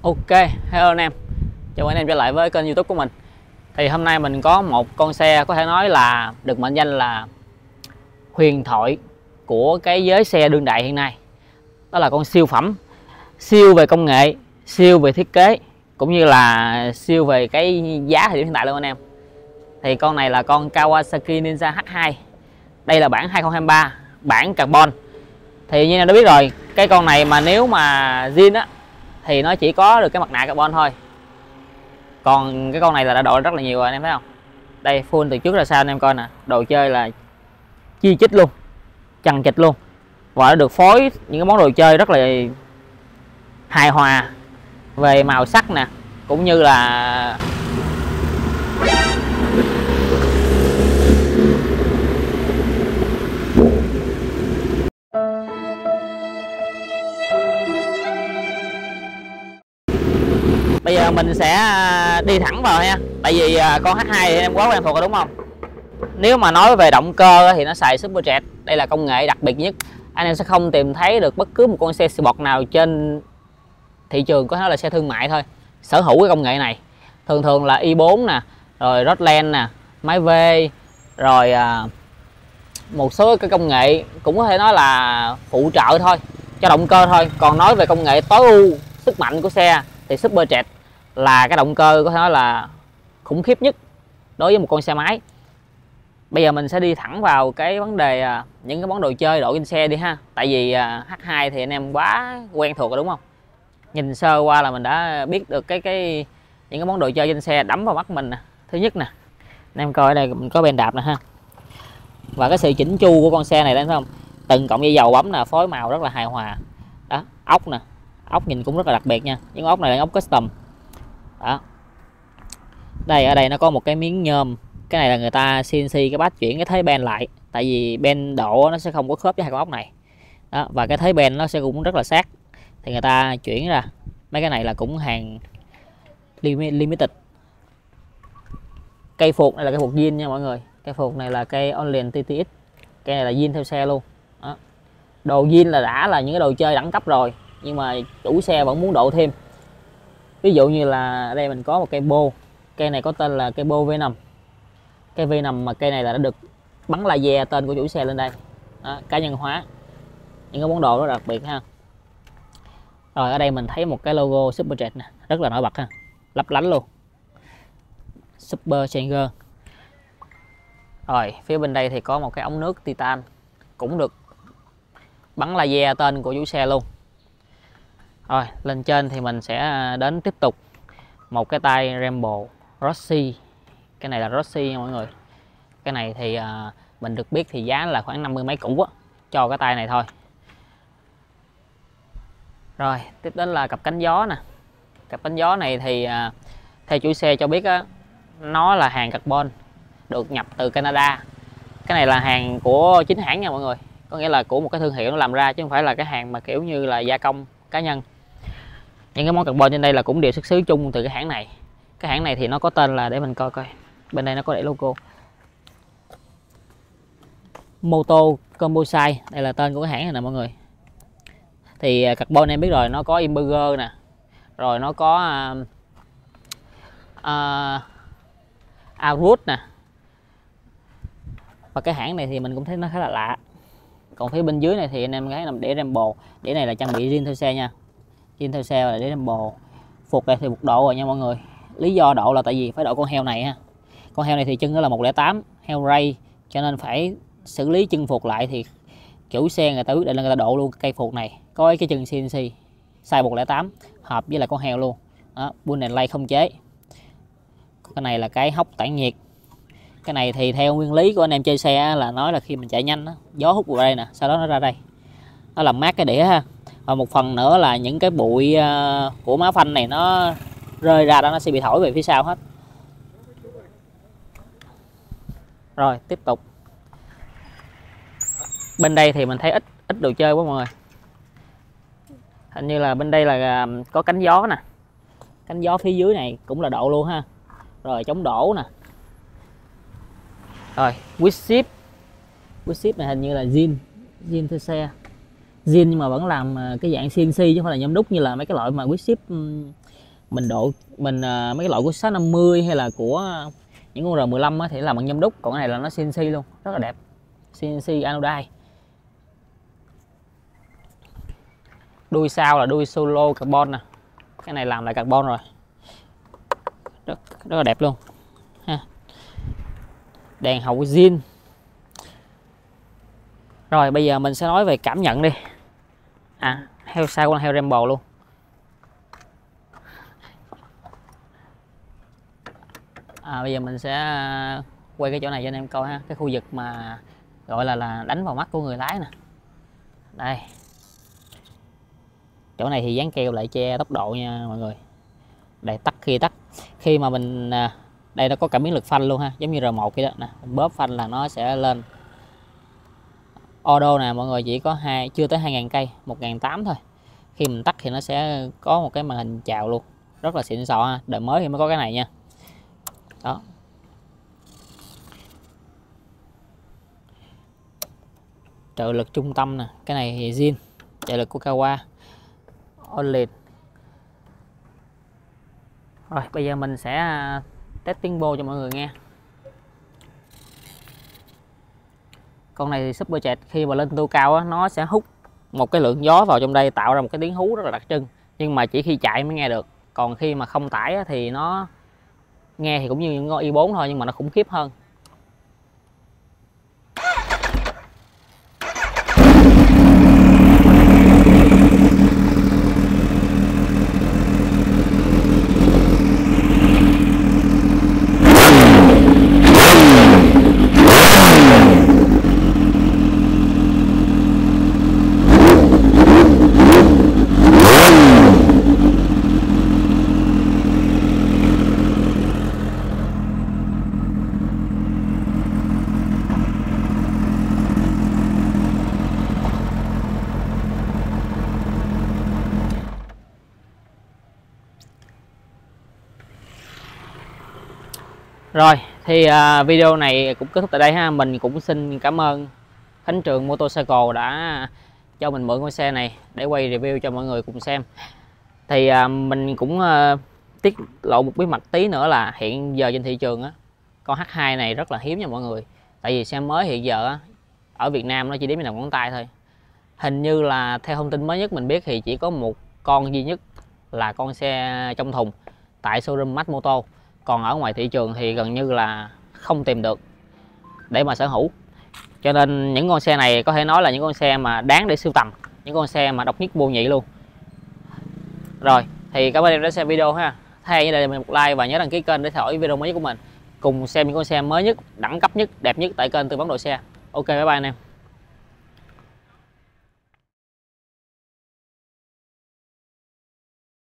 Ok, hello anh em. Chào mừng anh em trở lại với kênh YouTube của mình. Thì hôm nay mình có một con xe có thể nói là được mệnh danh là huyền thoại của cái giới xe đương đại hiện nay. Đó là con siêu phẩm, siêu về công nghệ, siêu về thiết kế, cũng như là siêu về cái giá thời điểm hiện tại luôn anh em. Thì con này là con Kawasaki Ninja H2. Đây là bản 2023, bản carbon. Thì như em đã biết rồi, cái con này mà nếu mà zin á thì nó chỉ có được cái mặt nạ carbon thôi. Còn cái con này là đã độ rất là nhiều rồi anh em thấy không? Đây full từ trước ra sau anh em coi nè, đồ chơi là chi chít luôn, chằng chịt luôn, và nó được phối những cái món đồ chơi rất là hài hòa về màu sắc nè, cũng như là bây giờ mình sẽ đi thẳng vào nha. Tại vì con H2 thì em quá quen thuộc rồi đúng không? Nếu mà nói về động cơ thì nó xài Superjet. Đây là công nghệ đặc biệt nhất. Anh em sẽ không tìm thấy được bất cứ một con xe sport nào trên thị trường, có thể là xe thương mại thôi, sở hữu cái công nghệ này. Thường thường là i4 nè, rồi Roadland nè, máy V, rồi một số cái công nghệ cũng có thể nói là phụ trợ thôi cho động cơ thôi. Còn nói về công nghệ tối ưu sức mạnh của xe thì Superjet là cái động cơ có thể nói là khủng khiếp nhất đối với một con xe máy. Bây giờ mình sẽ đi thẳng vào cái vấn đề những cái món đồ chơi độ trên xe đi ha. Tại vì H2 thì anh em quá quen thuộc rồi đúng không? Nhìn sơ qua là mình đã biết được những cái món đồ chơi trên xe đấm vào mắt mình nè. Thứ nhất nè, anh em coi ở đây mình có ben đạp nè ha. Và cái sự chỉnh chu của con xe này đấy thấy không? Từng cọng dây dầu bấm là phối màu rất là hài hòa. Đó, ốc nè, ốc nhìn cũng rất là đặc biệt nha. Những ốc này là ốc custom. Đó. Đây ở đây nó có một cái miếng nhôm. Cái này là người ta CNC cái bát chuyển cái thế ben lại, tại vì ben độ nó sẽ không có khớp với hai con ốc này. Đó, và cái thế ben nó sẽ cũng rất là sát, thì người ta chuyển ra. Mấy cái này là cũng hàng limited. Cây phuộc này là cây phuộc zin nha mọi người. Cây phuộc này là cây Orlen TTX. Cây này là zin theo xe luôn. Đó. Đồ zin là đã là những cái đồ chơi đẳng cấp rồi, nhưng mà chủ xe vẫn muốn độ thêm. Ví dụ như là ở đây mình có một cây bô. Cây này có tên là cây bô V5. Cây V5 mà cây này là đã được bắn laser tên của chủ xe lên đây. Đó, cá nhân hóa những cái món đồ rất đặc biệt ha. Rồi ở đây mình thấy một cái logo Superjet nè, rất là nổi bật ha, lấp lánh luôn, Super Changer. Rồi phía bên đây thì có một cái ống nước titan cũng được bắn laser tên của chủ xe luôn. Rồi lên trên thì mình sẽ đến tiếp tục một cái tay Rambo Rossi. Cái này là Rossi nha mọi người. Cái này thì mình được biết thì giá là khoảng 50 mấy củ á, cho cái tay này thôi. Rồi tiếp đến là cặp cánh gió nè. Cặp cánh gió này thì theo chủ xe cho biết á, nó là hàng carbon được nhập từ Canada. Cái này là hàng của chính hãng nha mọi người, có nghĩa là của một cái thương hiệu nó làm ra, chứ không phải là cái hàng mà kiểu như là gia công cá nhân. Những cái món carbon trên đây là cũng đều xuất xứ chung từ cái hãng này. Cái hãng này thì nó có tên là, để mình coi coi, bên đây nó có để logo Moto Composite. Đây là tên của cái hãng này nè mọi người. Thì carbon em biết rồi, nó có Imburger nè, rồi nó có Outwood nè. Và cái hãng này thì mình cũng thấy nó khá là lạ. Còn phía bên dưới này thì anh em thấy nằm để Rambo. Để này là trang bị riêng theo xe nha, riêng theo xe là để Rambo. Phục này thì một độ rồi nha mọi người. Lý do độ là tại vì phải độ con heo này ha. Con heo này thì chân nó là 108 heo ray, cho nên phải xử lý chân phục lại. Thì chủ xe người ta quyết định là người ta độ luôn cây phục này có cái chân CNC size 108 hợp với lại con heo luôn. Đó, bull and lay không chế. Cái này là cái hốc tản nhiệt. Cái này thì theo nguyên lý của anh em chơi xe là nói là khi mình chạy nhanh đó, gió hút vào đây nè, sau đó nó ra đây, nó làm mát cái đĩa ha. Và một phần nữa là những cái bụi của má phanh này nó rơi ra đó, nó sẽ bị thổi về phía sau hết. Rồi tiếp tục bên đây thì mình thấy ít đồ chơi quá mọi người. Hình như là bên đây là có cánh gió nè, cánh gió phía dưới này cũng là độ luôn ha. Rồi chống đổ nè. Rồi Quick Ship này hình như là zin theo xe, zin nhưng mà vẫn làm cái dạng CNC chứ không phải là nhôm đúc như là mấy cái loại mà Quick Ship mình mấy cái loại của 650 hay là của những con R15 á, thì làm bằng nhôm đúc, còn cái này là nó CNC luôn, rất là đẹp, CNC anodine. Đuôi sau là đuôi solo carbon nè, cái này làm lại carbon rồi, rất là đẹp luôn ha. Đèn hậu zin. Rồi bây giờ mình sẽ nói về cảm nhận đi. Heo sau con heo Rambo luôn. Bây giờ mình sẽ quay cái chỗ này cho anh em coi ha, cái khu vực mà gọi là đánh vào mắt của người lái nè. Đây, chỗ này thì dán keo lại che tốc độ nha mọi người. Đây, tắt khi mà mình đây nó có cảm biến lực phanh luôn ha, giống như R1 vậy đó nè, mình bóp phanh là nó sẽ lên. Auto nè mọi người, chỉ có chưa tới 2.000 cây, 1.800 thôi. Khi mình tắt thì nó sẽ có một cái màn hình chào luôn, rất là xịn sò ha, đời mới thì mới có cái này nha. Đó, trợ lực trung tâm nè, cái này thì zin, trợ lực của Kawa OLED. Rồi bây giờ mình sẽ test tiếng bô cho mọi người nghe. Con này thì Superjet khi mà lên tô cao á, nó sẽ hút một cái lượng gió vào trong đây, tạo ra một cái tiếng hú rất là đặc trưng, nhưng mà chỉ khi chạy mới nghe được. Còn khi mà không tải á, thì nó nghe thì cũng như những con i4 thôi, nhưng mà nó khủng khiếp hơn. Rồi thì video này cũng kết thúc tại đây ha. Mình cũng xin cảm ơn Khánh Trường Motorcycle đã cho mình mượn con xe này để quay review cho mọi người cùng xem. Thì mình cũng tiết lộ một bí mật tí nữa là hiện giờ trên thị trường á, con H2 này rất là hiếm nha mọi người. Tại vì xe mới hiện giờ á, ở Việt Nam nó chỉ đếm trên đầu ngón tay thôi. Hình như là theo thông tin mới nhất mình biết thì chỉ có một con duy nhất là con xe trong thùng tại showroom Max Moto. Còn ở ngoài thị trường thì gần như là không tìm được để mà sở hữu. Cho nên những con xe này có thể nói là những con xe mà đáng để sưu tầm, những con xe mà độc nhất vô nhị luôn. Rồi thì cảm ơn em đã xem video ha. Thay như đây mình một like và nhớ đăng ký kênh để theo dõi video mới nhất của mình. Cùng xem những con xe mới nhất, đẳng cấp nhất, đẹp nhất tại kênh Tư Vấn Độ Xe. Ok, bye bye anh em.